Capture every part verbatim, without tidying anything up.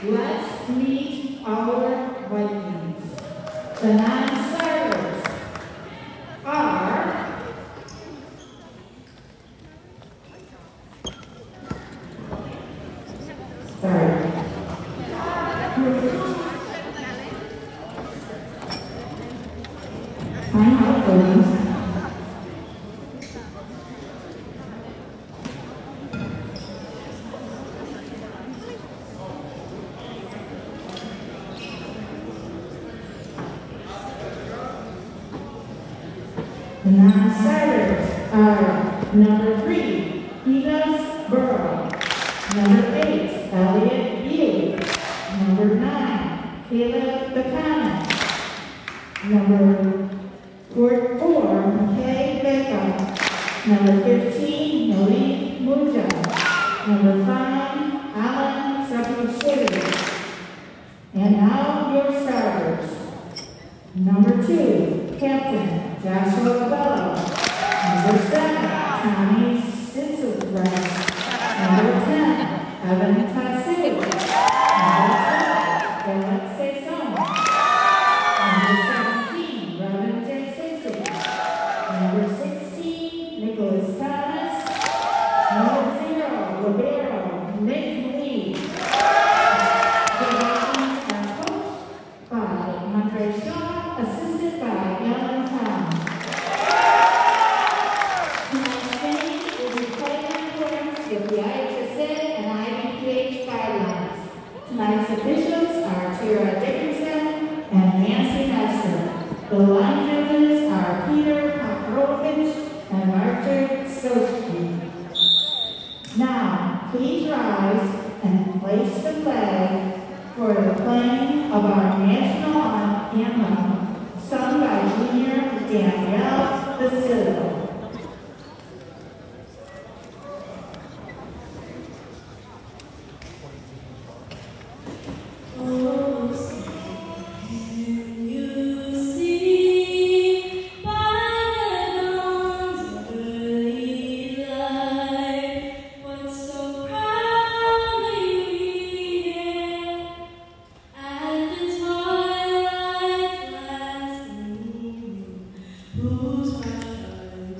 Let's meet our Vikings. The non-starters are sorry. Time out, please. The non-starters are number three, Enos Burrow. Number eight, Elliot Bealey. Number nine, Caleb Buchanan. Number four, four McKay Becca. Number fifteen, Marie Muja. Number five, Alan Sapushiri. And now your starters. Number two, Captain Joshua Bello. Number seven, Tommy Sitzelsbrand. Number ten, Evan Tatsu. Number twelve, Alex Saison. Number seventeen, Robin J. Sixty. Number sixteen, Nicholas Thomas. Number zero, Libero, Nick Lee. The Vikings are coached by Andre Shaw, assisted by Alan Tom. Tonight's game will be played in accordance with the I H S A and I B P H guidelines. Tonight's officials are Tara Dickinson and Nancy Hester. The line judges are Peter Pokrovich and Arthur Soski. Now, please rise and place the flag for the playing of our national anthem, sung by Junior Danielle Basilio. Whose precious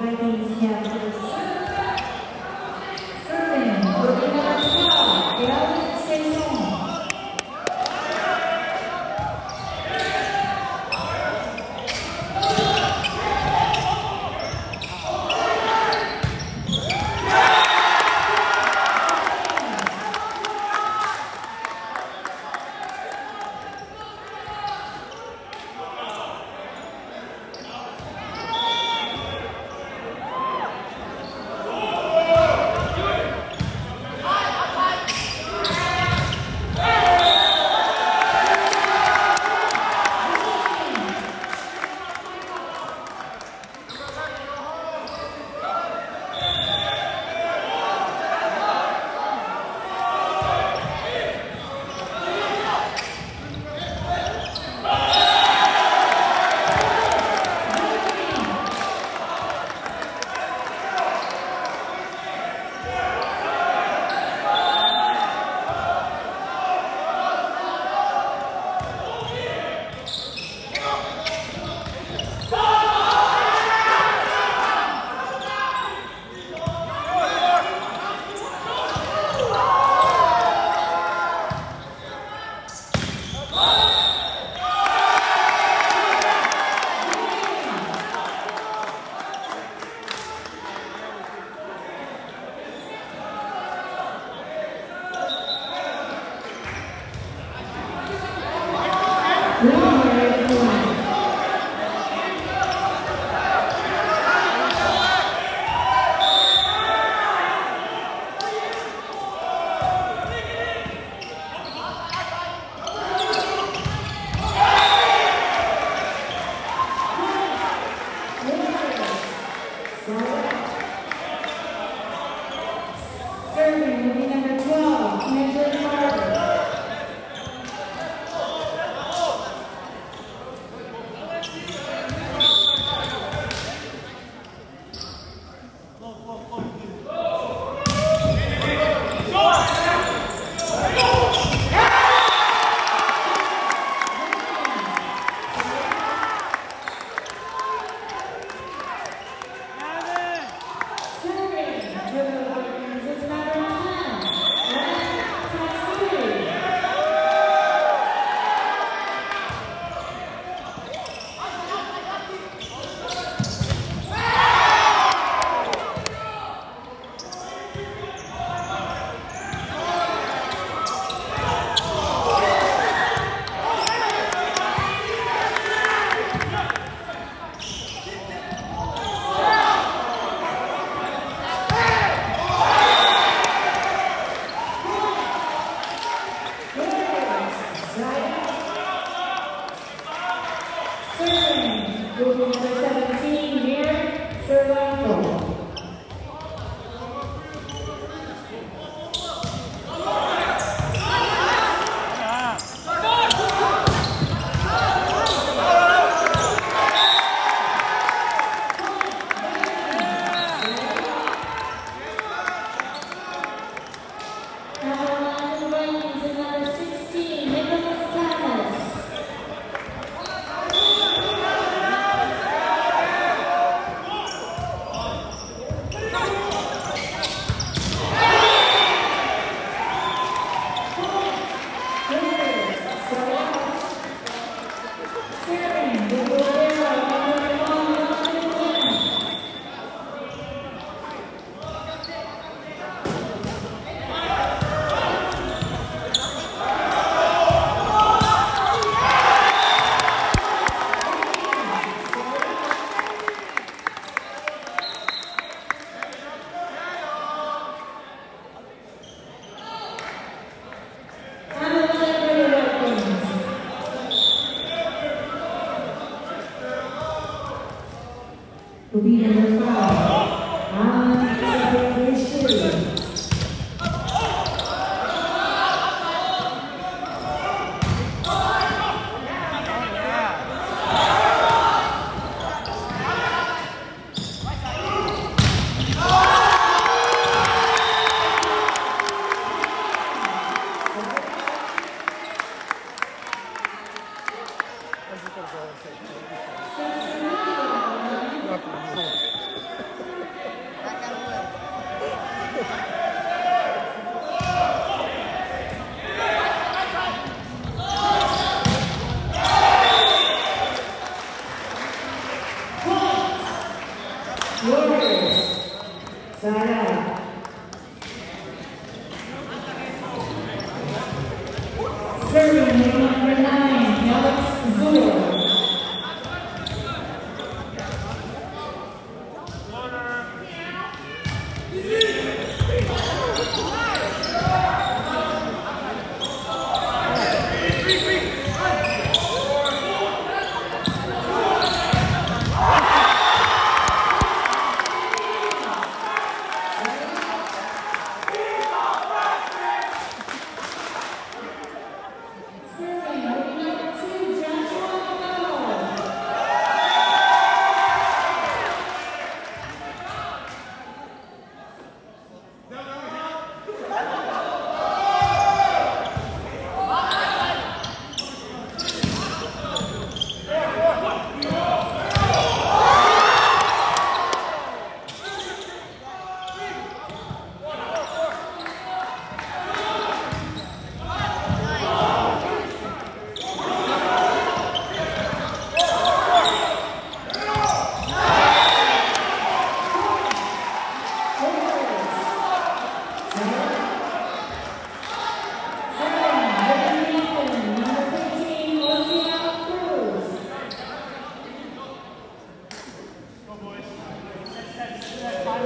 Vikings have first serve. Serving, rookie number twelve, Gavin Saison. Serving will be number twelve, Kendra Carter. Number seventeen, Mir Servanto. Will be number five, on Isabel Shirley. Not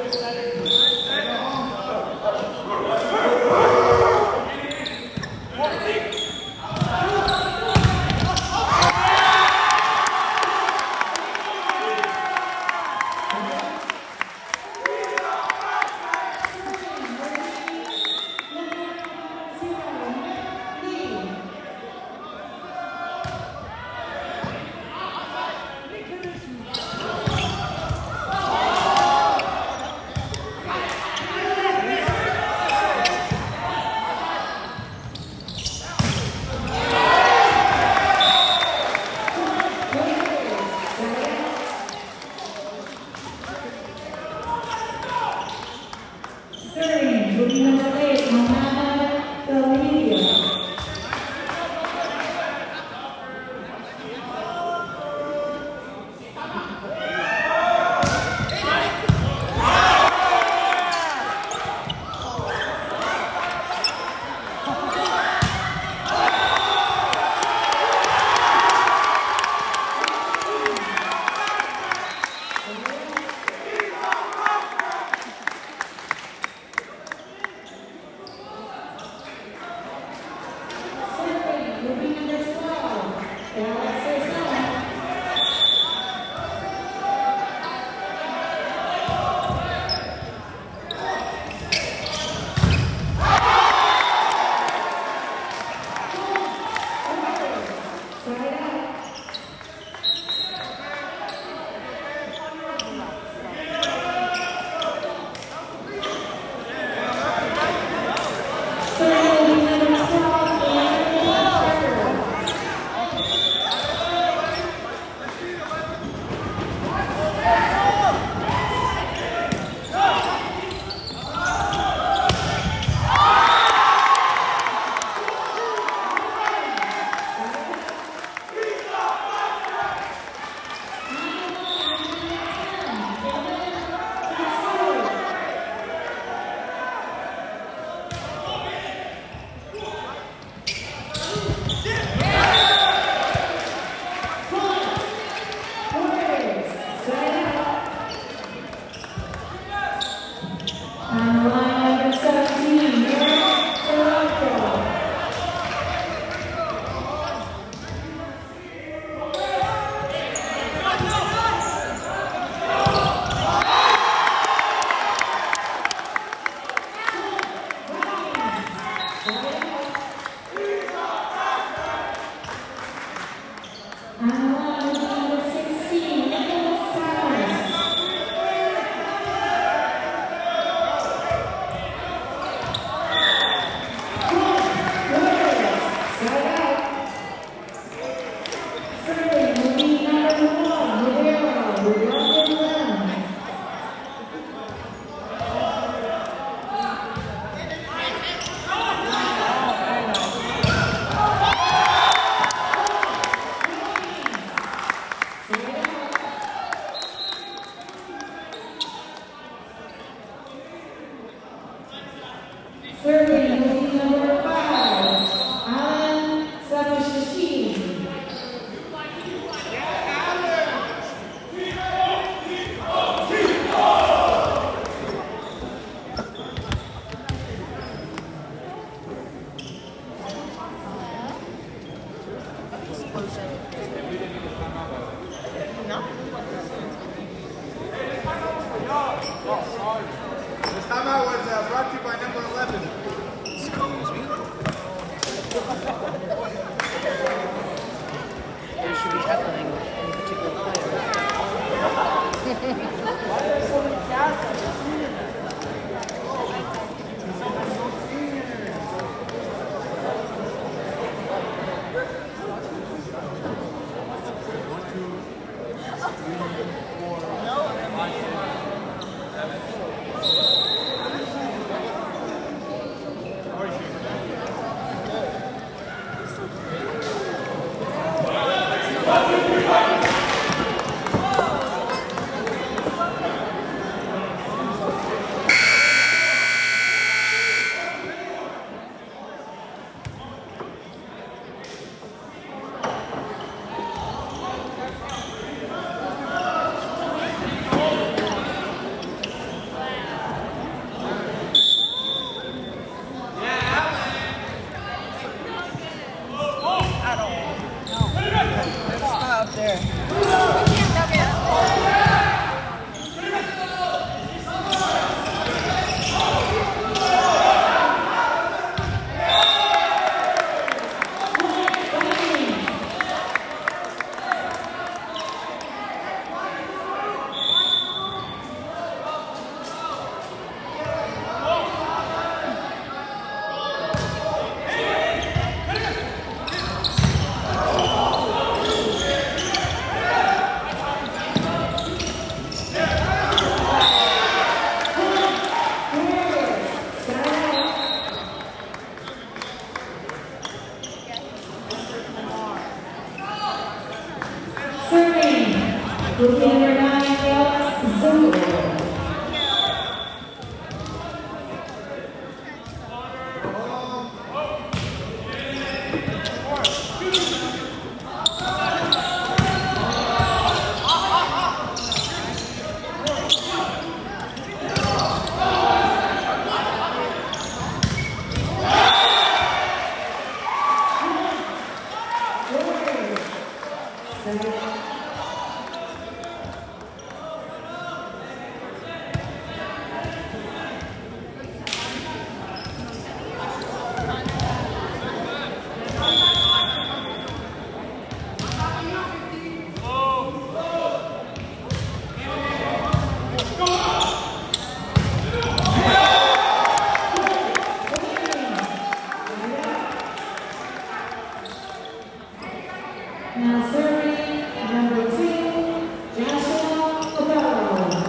Serving movie number five, Alan Savashishini. This timeout was uh, brought to you by number eleven. Excuse me. What should be happening with any particular player? Why are there so many cats? One, two, three, four, five, six, seven. Rookie number nine, Alex Zulu. Now serving number two, Joshua Fabello.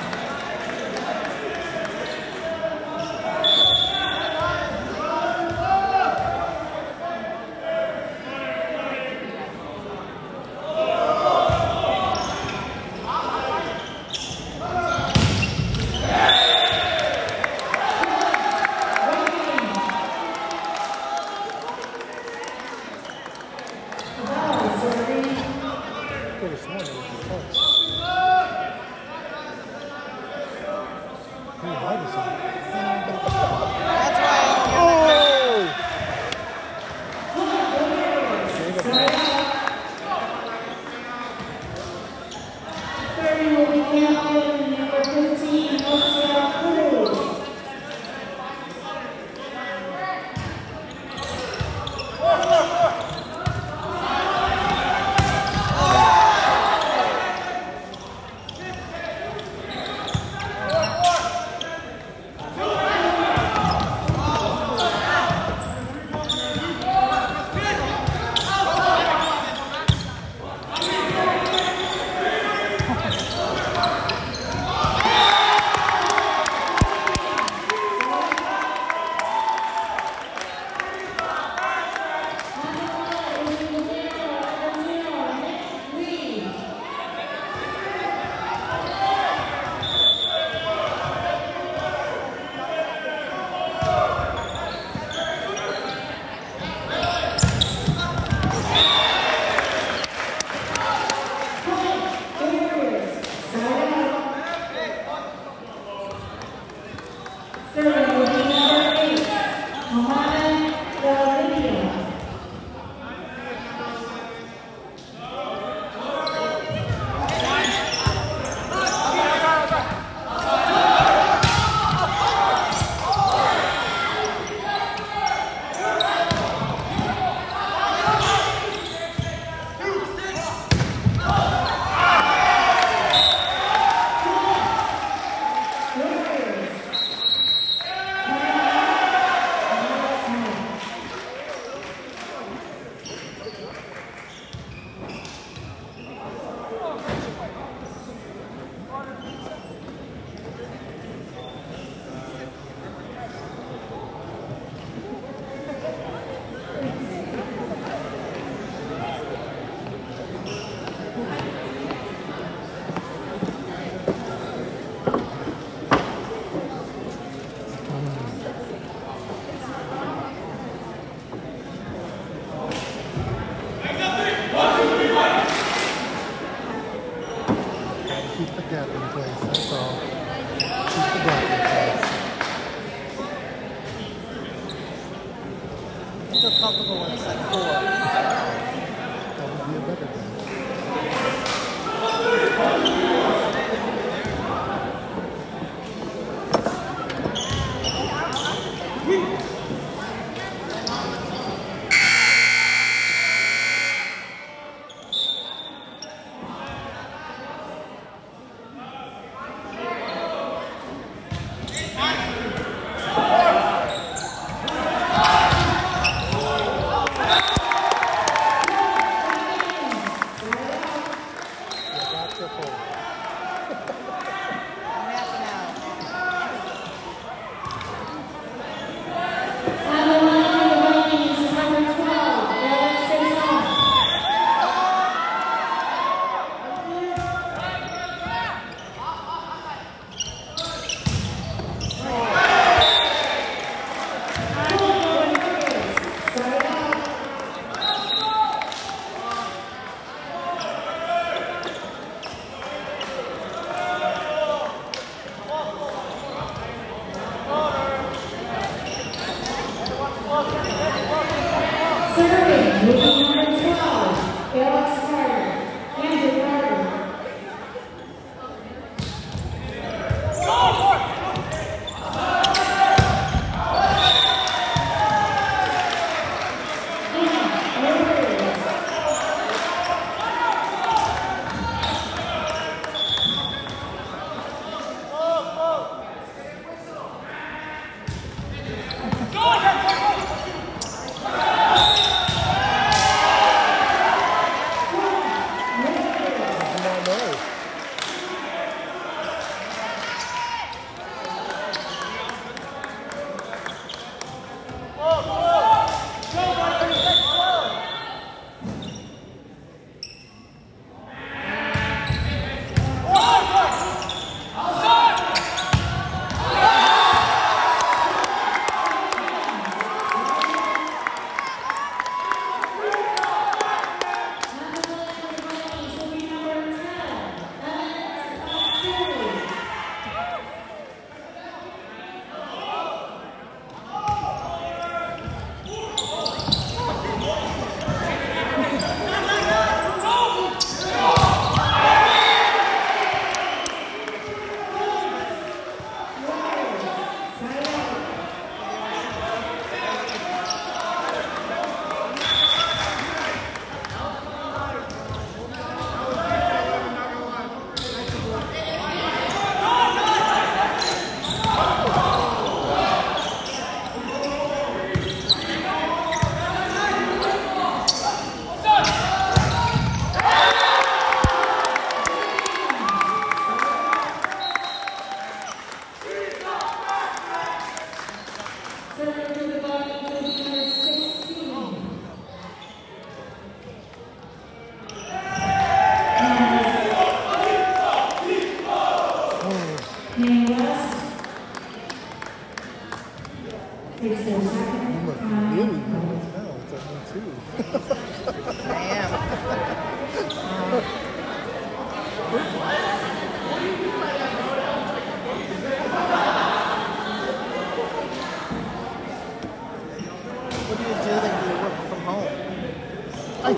Keep the gap in place, that's all. Keep the gap in place. I feel comfortable when it's like four. That would be a better thing. Number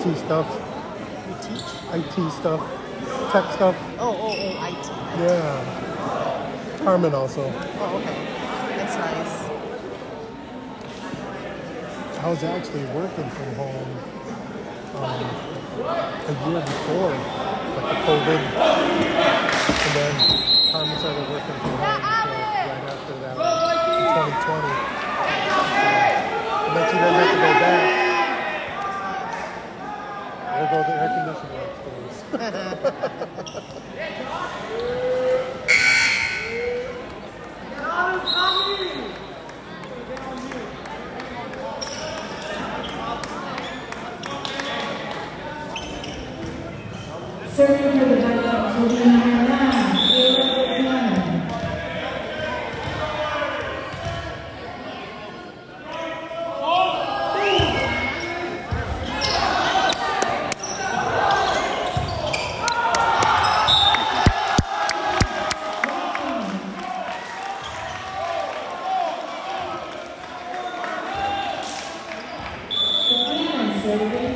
T stuff. You teach? I T stuff. Tech stuff. Oh, oh, oh, I T. Yeah. Carmen also. Oh, okay. That's nice. I was actually working from home um, a year before, like the COVID. And then Carmen started working from home uh, right after that, in twenty twenty. Uh, and then she didn't have to go back. There go the air conditioner upstairs. Serving for the Buckeyes will be number nine, Caleb Buchanan. Buchanan serving.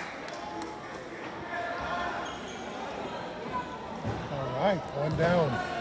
All right, one down.